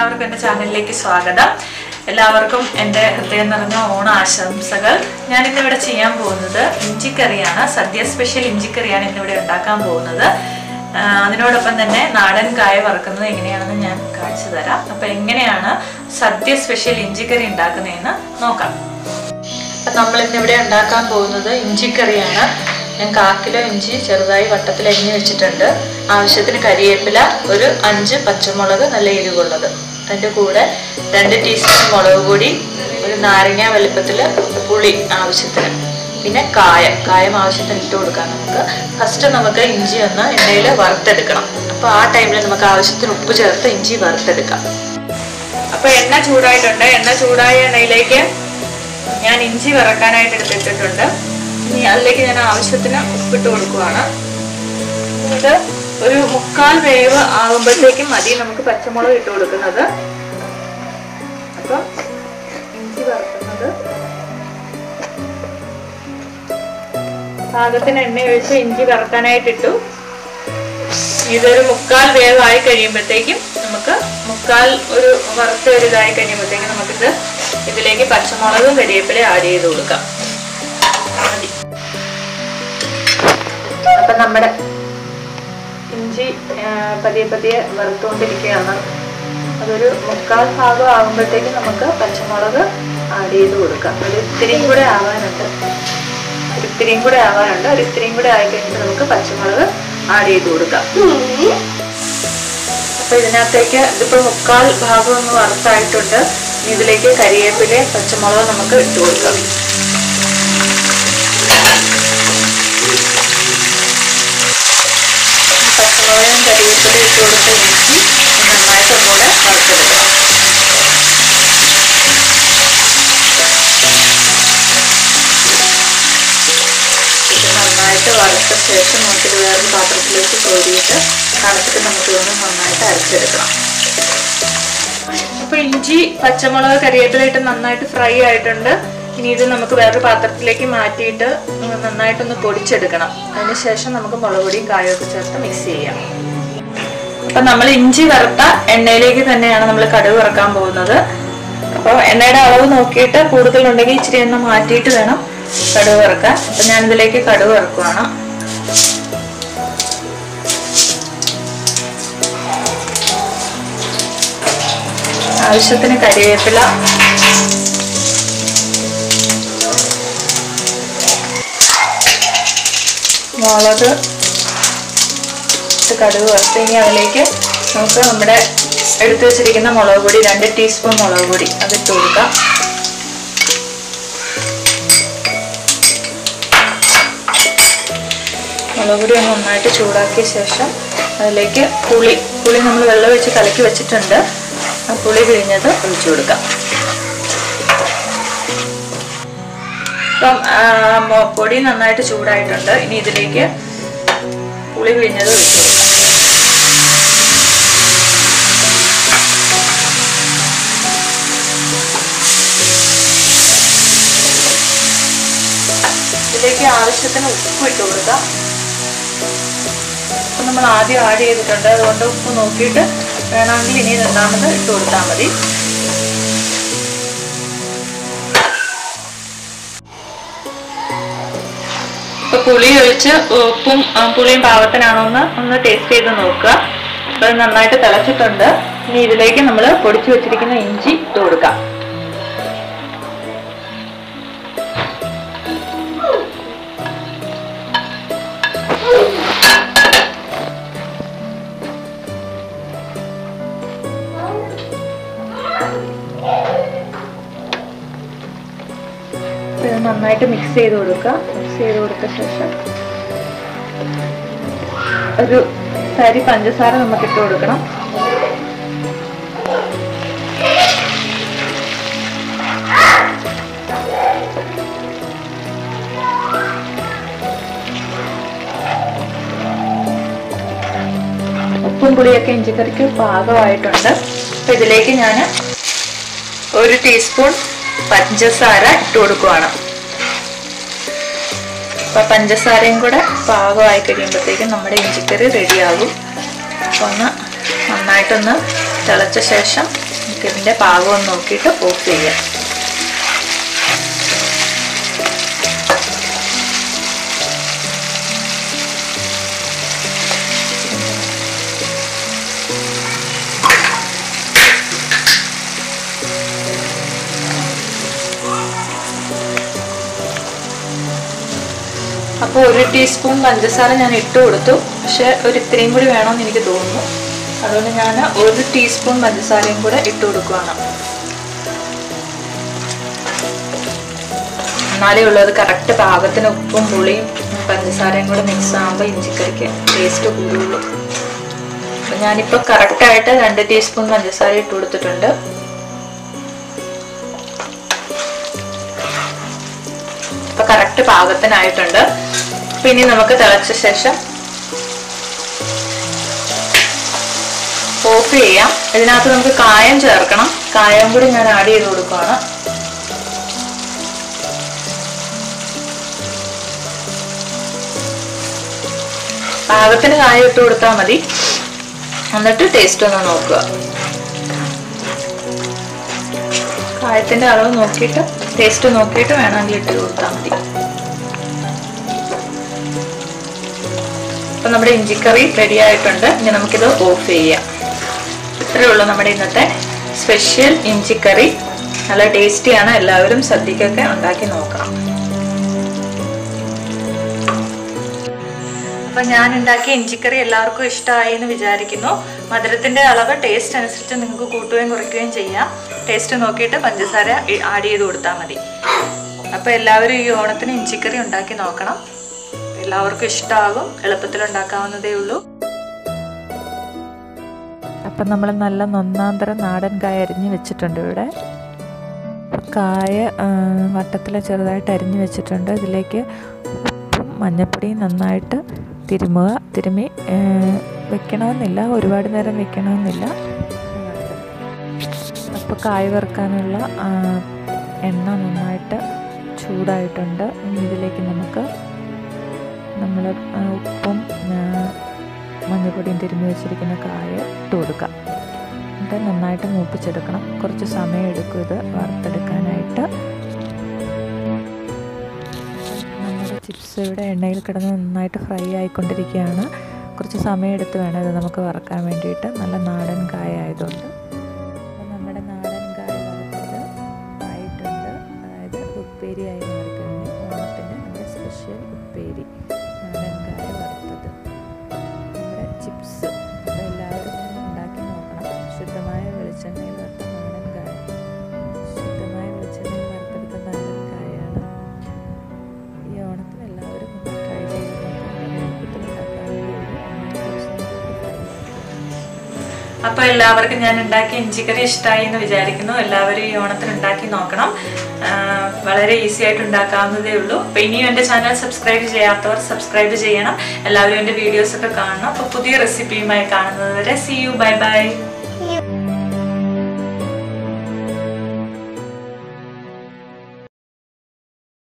എല്ലാവർക്കും എൻ്റെ ചാനലിലേക്ക് സ്വാഗതം. എല്ലാവർക്കും എൻ്റെ ഹൃദയം നിറഞ്ഞ ഓണ ആശംസകൾ. ഞാൻ ഇന്നിവിടെ ചെയ്യാൻ പോകുന്നത് ഇഞ്ചിക്കറിയാണ്. സദ്യ സ്പെഷ്യൽ ഇഞ്ചിക്കറിയാണ് ഇന്നിവിടെ ഉണ്ടാക്കാൻ പോകുന്നത്. അതിനോടൊപ്പം തന്നെ നാടൻ കായ വറുക്കുന്നത് എങ്ങനെയാണെന്ന് ഞാൻ കാണിച്ചു തരാം. അപ്പം എങ്ങനെയാണ് സദ്യ സ്പെഷ്യൽ ഇഞ്ചിക്കറി ഉണ്ടാക്കുന്നതെന്ന് നോക്കാം. അപ്പം നമ്മളിന്നിവിടെ ഉണ്ടാക്കാൻ പോകുന്നത് ഇഞ്ചിക്കറിയാണ്. ഞാൻ 1/4 കിലോ ഇഞ്ചി ചെറുതായി വട്ടത്തിൽ അരിഞ്ഞ് വെച്ചിട്ടുണ്ട്. ആവശ്യത്തിന് കരിവേപ്പില, ഒരു 5 പച്ചമുളക് നല്ല എരിവുള്ളത്, അതിൻ്റെ കൂടെ 2 ടീസ്പൂൺ മുളക് പൊടി, ഒരു നാരങ്ങ വലുപ്പത്തിൽ പുളി ആവശ്യത്തിന്, പിന്നെ കായം ആവശ്യത്തിന് ഇട്ട് കൊടുക്കാം. ഫസ്റ്റ് നമുക്ക് ഇഞ്ചി ഒന്ന് എണ്ണയിൽ വറുത്തെടുക്കണം. അപ്പോൾ ആ ടൈമിൽ നമുക്ക് ആവശ്യത്തിന് ഉപ്പ് ചേർത്ത് ഇഞ്ചി വറുത്തെടുക്കാം. അപ്പോൾ എണ്ണ ചൂടായിട്ടുണ്ട്. എണ്ണ ചൂടായ എണ്ണയിലേക്ക് ഞാൻ ഇഞ്ചി വറക്കാനായിട്ട് എടുത്തിട്ടുണ്ട്. ഇനി അതിലേക്ക് ഞാൻ ആവശ്യത്തിന് ഉപ്പിട്ട് കൊടുക്കുകയാണ്. ഇത് ഒരു 3/4 വേവ് ആകുമ്പോഴത്തേക്കും മതി നമുക്ക് പച്ചമുളക് ഇട്ട് കൊടുക്കുന്നത്. അപ്പം ഇഞ്ചി വറുക്കുന്നത് പാകത്തിന് എണ്ണ ഒഴിച്ച് ഇഞ്ചി വറുക്കാനായിട്ടിട്ടു. ഇതൊരു 3/4 വേവായി കഴിയുമ്പോഴത്തേക്കും നമുക്ക് ഒരു വറുത്ത ഒരു ഇതായി കഴിയുമ്പോഴത്തേക്കും നമുക്കിത് ഇതിലേക്ക് പച്ചമുളകും കരിവേപ്പിലയും ആഡ് ചെയ്ത് കൊടുക്കാം. അപ്പം നമ്മുടെ ഇഞ്ചി പതിയെ വറുത്തുകൊണ്ടിരിക്കുകയാണ്. അതൊരു 3/4 ഭാഗം ആകുമ്പോഴത്തേക്കും നമുക്ക് പച്ചമുളക് ആഡ് ചെയ്ത് കൊടുക്കാം. ഒരു ഇത്തിരിയും കൂടെ ആവാനുണ്ട്. ഒരു ഇത്തിരിയും കൂടെ ആയി കഴിഞ്ഞിട്ട് നമുക്ക് പച്ചമുളക് ആഡ് ചെയ്ത് കൊടുക്കാം. അപ്പൊ ഇതിനകത്തേക്ക് ഇതിപ്പോൾ 3/4 ഭാഗം ഒന്ന് വറുത്തായിട്ടുണ്ട്. ഇതിലേക്ക് കരിവേപ്പിലയും പച്ചമുളക് നമുക്ക് ഇട്ട് കൊടുക്കാം. പച്ചമുളകും കരിവേപ്പിലയും ഇട്ട് കൊടുത്ത് ഇഞ്ചി നന്നായിട്ട് ഒന്നുകൂടെ വറുത്തെടുക്കണം. ഇത് നന്നായിട്ട് വറുത്ത ശേഷം നമുക്കിത് വേറൊരു പാത്രത്തിലേക്ക് കോരിയിട്ട് തണുത്തിട്ട് നമുക്കിതൊന്ന് നന്നായിട്ട് അരച്ചെടുക്കണം. അപ്പോൾ ഇഞ്ചി പച്ചമുളക് കരിവേപ്പിലയിട്ട് നന്നായിട്ട് ഫ്രൈ ആയിട്ടുണ്ട്. ഇനി ഇത് നമുക്ക് വേറൊരു പാത്രത്തിലേക്ക് മാറ്റിയിട്ട് നന്നായിട്ടൊന്ന് പൊടിച്ചെടുക്കണം. അതിനുശേഷം നമുക്ക് മുളക് പൊടിയും കായൊക്കെ ചേർത്ത് മിക്സ് ചെയ്യാം. അപ്പം നമ്മൾ ഇഞ്ചി വറുത്ത എണ്ണയിലേക്ക് തന്നെയാണ് നമ്മൾ കടുക് വറുക്കാൻ പോകുന്നത്. അപ്പോൾ എണ്ണയുടെ അളവ് നോക്കിയിട്ട് കൂടുതലുണ്ടെങ്കിൽ ഇച്ചിരി എണ്ണ മാറ്റിയിട്ട് വേണം കടുക് വറുക്കാൻ. അപ്പം ഞാനിതിലേക്ക് കടുക് വറുക്കുകയാണ്. ആവശ്യത്തിന് കരിവേപ്പില, മുളക് കടുക് വറുത്ത് ഇനി അതിലേക്ക് നമുക്ക് നമ്മുടെ എടുത്തു വെച്ചിരിക്കുന്ന മുളക് പൊടി 2 ടീസ്പൂൺ മുളക് പൊടി അതിട്ട് കൊടുക്കാം. മുളക് പൊടി ഒന്ന് നന്നായിട്ട് ചൂടാക്കിയ ശേഷം അതിലേക്ക് പുളി നമ്മൾ വെള്ളം ഒഴിച്ച് കലക്കി വെച്ചിട്ടുണ്ട്. ആ പുളി പിഴിഞ്ഞത് ഒഴിച്ചു കൊടുക്കാം. ഇപ്പം പൊടി നന്നായിട്ട് ചൂടായിട്ടുണ്ട്. ഇനി ഇതിലേക്ക് പുളി പിഴിഞ്ഞത് ഒഴിച്ചു കൊടുക്കാം. ഇതിലേക്ക് ആവശ്യത്തിന് ഉപ്പ് ഇട്ട് കൊടുക്കാം. ഉപ്പ് നമ്മൾ ആദ്യം ആഡ് ചെയ്തിട്ടുണ്ട്, അതുകൊണ്ട് ഉപ്പ് നോക്കിയിട്ട് വേണമെങ്കിൽ ഇനി 2ാമത് ഇട്ട് കൊടുത്താൽ മതി. ഇപ്പൊ പുളി ഒഴിച്ച് ഉപ്പും പുളിയും പാകത്തിനാണോ ഒന്ന് ടേസ്റ്റ് ചെയ്ത് നോക്കുക. അപ്പൊ നന്നായിട്ട് തിളച്ചിട്ടുണ്ട്. ഇനി ഇതിലേക്ക് നമ്മൾ പൊടിച്ചു വെച്ചിരിക്കുന്ന ഇഞ്ചി ഇട്ട് കൊടുക്കാം. നന്നായിട്ട് മിക്സ് ചെയ്ത് കൊടുക്കുക. മിക്സ് ചെയ്ത് കൊടുത്ത ശേഷം ഒരു തരി പഞ്ചസാര നമുക്ക് ഇട്ട് കൊടുക്കണം. ഉപ്പും പുളിയൊക്കെ ഇഞ്ചിക്കറിക്ക് പാകമായിട്ടുണ്ട്. അപ്പൊ ഇതിലേക്ക് ഞാൻ 1 ടീസ്പൂൺ പഞ്ചസാര ഇട്ട് കൊടുക്കുവാണ്. അപ്പോൾ പഞ്ചസാരയും കൂടെ പാകമായി കഴിയുമ്പോഴത്തേക്കും നമ്മുടെ ഇഞ്ചിക്കറി റെഡിയാകും. അപ്പോൾ ഒന്ന് നന്നായിട്ടൊന്ന് തിളച്ച ശേഷം നമുക്ക് ഇതിൻ്റെ പാകം നോക്കിയിട്ട് ഓഫ് ചെയ്യാം. അപ്പോൾ 1 ടീസ്പൂൺ പഞ്ചസാര ഞാൻ ഇട്ട് കൊടുത്തു. പക്ഷെ ഇത്രയും കൂടി വേണമെന്ന് എനിക്ക് തോന്നുന്നു. അതുകൊണ്ട് ഞാൻ 1 ടീസ്പൂൺ പഞ്ചസാരയും കൂടെ ഇട്ട് കൊടുക്കുകയാണ്. എന്നാലേ ഉള്ളത് കറക്റ്റ് പാകത്തിന് ഉപ്പും പുളിയും പഞ്ചസാരയും കൂടെ മിക്സ് ആകുമ്പോൾ ഇഞ്ചിക്കറിക്ക് ടേസ്റ്റ് കൂടുള്ളൂ. അപ്പം ഞാനിപ്പോൾ കറക്റ്റായിട്ട് 2 ടീസ്പൂൺ പഞ്ചസാര ഇട്ട് കൊടുത്തിട്ടുണ്ട്. ഇപ്പം കറക്റ്റ് പാകത്തിനായിട്ടുണ്ട്. പിന്നെ നമുക്ക് തിളച്ച ശേഷം ഓഫ് ചെയ്യാം. ഇതിനകത്ത് നമുക്ക് കായം ചേർക്കണം. കായം കൂടി ഞാൻ ആഡ് ചെയ്ത് കൊടുക്കുകയാണ്. പാകത്തിന് കായം ഇട്ട് കൊടുത്താൽ മതി. എന്നിട്ട് ടേസ്റ്റ് ഒന്ന് നോക്കുക. കായത്തിന്റെ അളവ് നോക്കിയിട്ട് ടേസ്റ്റ് നോക്കിയിട്ട് വേണമെങ്കിൽ ഇട്ട് കൊടുത്താൽ മതി. അപ്പം നമ്മുടെ ഇഞ്ചിക്കറി റെഡി ആയിട്ടുണ്ട്. ഇനി നമുക്കിത് ഓഫ് ചെയ്യാം. ഇത്രയേ ഉള്ളൂ നമ്മുടെ ഇന്നത്തെ സ്പെഷ്യൽ ഇഞ്ചിക്കറി. നല്ല ടേസ്റ്റിയാണ്. എല്ലാവരും സദ്യക്കൊക്കെ ഉണ്ടാക്കി നോക്കണം. അപ്പം ഞാൻ ഉണ്ടാക്കിയ ഇഞ്ചിക്കറി എല്ലാവർക്കും ഇഷ്ടമായി എന്ന് വിചാരിക്കുന്നു. മധുരത്തിൻ്റെ അളവ് ടേസ്റ്റ് അനുസരിച്ച് നിങ്ങൾക്ക് കൂട്ടുകയും കുറയ്ക്കുകയും ചെയ്യാം. ടേസ്റ്റ് നോക്കിയിട്ട് പഞ്ചസാര ആഡ് ചെയ്ത് കൊടുത്താൽ മതി. അപ്പോൾ എല്ലാവരും ഈ ഓണത്തിന് ഇഞ്ചിക്കറി ഉണ്ടാക്കി നോക്കണം. എല്ലാവർക്കും ഇഷ്ടമാകും. എളുപ്പത്തിൽ ഉണ്ടാക്കാവുന്നതേ ഉള്ളൂ. അപ്പം നമ്മൾ നല്ല നൊന്നാന്തരം നാടൻ കായ അരിഞ്ഞ് വെച്ചിട്ടുണ്ട്. ഇവിടെ കായ വട്ടത്തിൽ ചെറുതായിട്ട് അരിഞ്ഞ് വെച്ചിട്ടുണ്ട്. ഇതിലേക്ക് ഉപ്പും മഞ്ഞൾപ്പൊടിയും നന്നായിട്ട് തിരുമ്മി വെക്കണമെന്നില്ല, ഒരുപാട് നേരം വെക്കണമെന്നില്ല. അപ്പോൾ കായ വറുക്കാനുള്ള എണ്ണ നന്നായിട്ട് ചൂടായിട്ടുണ്ട്. ഇനി ഇതിലേക്ക് നമുക്ക് നമ്മൾ ഉപ്പും മഞ്ഞൾപ്പൊടിയും തിരുമ്മി വെച്ചിരിക്കുന്ന കായ ഇട്ട് കൊടുക്കാം. എന്നിട്ട് നന്നായിട്ട് മൂപ്പിച്ചെടുക്കണം. കുറച്ച് സമയം എടുക്കും ഇത് വറുത്തെടുക്കാനായിട്ട്. നമ്മുടെ ചിപ്സ് ഇവിടെ എണ്ണയിൽ കിടന്ന് നന്നായിട്ട് ഫ്രൈ ആയിക്കൊണ്ടിരിക്കുകയാണ്. കുറച്ച് സമയം എടുത്ത് വേണം ഇത് നമുക്ക് വറുക്കാൻ വേണ്ടിയിട്ട്. നല്ല നാടൻ കായ ആയതുകൊണ്ട്. അപ്പോൾ നമ്മുടെ നാടൻ കായ വറുത്തത് ആയിട്ടുണ്ട്. അതായത് ഉപ്പേരി ആയി മാറിക്കഴിഞ്ഞു. ഓണത്തിൻ്റെ നമ്മുടെ സ്പെഷ്യൽ ഉപ്പേരി നാടൻ കായ വറുത്തത്, നമ്മുടെ ചിപ്സ്. അപ്പോൾ എല്ലാവരും ഉണ്ടാക്കി നോക്കണം. ശുദ്ധമായ വെളിച്ചെണ്ണയിൽ വറുത്ത നാടൻ കായ, ശുദ്ധമായ വെളിച്ചെണ്ണയിൽ വറുത്തെടുത്ത നാടൻ കായാണ്. ഈ ഓണത്തിന് എല്ലാവരും ട്രൈ ചെയ്ത് അപ്പോൾ എല്ലാവർക്കും ഞാൻ ഉണ്ടാക്കിയ ഇഞ്ചിക്കറി ഇഷ്ടമായി എന്ന് വിചാരിക്കുന്നു. എല്ലാവരും ഈ ഓണത്തിന് ഉണ്ടാക്കി നോക്കണം. വളരെ ഈസി ആയിട്ട് ഉണ്ടാക്കാവുന്നതേ ഉള്ളൂ. അപ്പോൾ ഇനിയും എൻ്റെ ചാനൽ സബ്സ്ക്രൈബ് ചെയ്യാത്തവർ സബ്സ്ക്രൈബ് ചെയ്യണം. എല്ലാവരും എൻ്റെ വീഡിയോസൊക്കെ കാണണം. അപ്പോൾ പുതിയ റെസിപ്പിയുമായി കാണുന്നത് വരെ സീ യു, ബൈ ബൈ.